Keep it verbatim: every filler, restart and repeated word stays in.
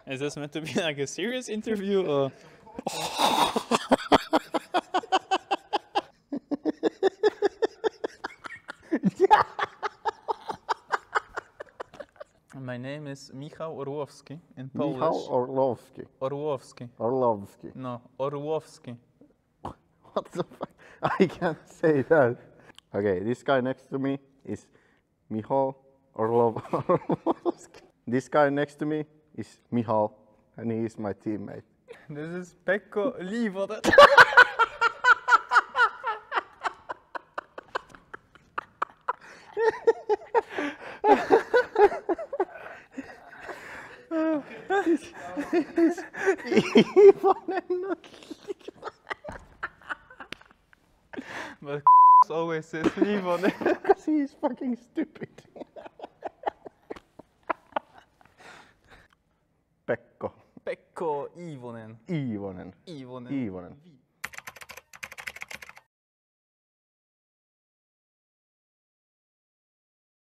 Is this meant to be like a serious interview or? My name is Michał Orlowski in Polish. Michał Orlowski. Orlowski. Orlowski. No, Orlowski. What the fuck? I can't say that. Okay, this guy next to me is Michał Orlowski. This guy next to me is Michał, and he is my teammate. This is Pekko Iivonen. Iivonen, But always says Iivonen. because he is fucking stupid. Pekko. Pekko Iivonen. Iivonen. Iivonen. Iivonen.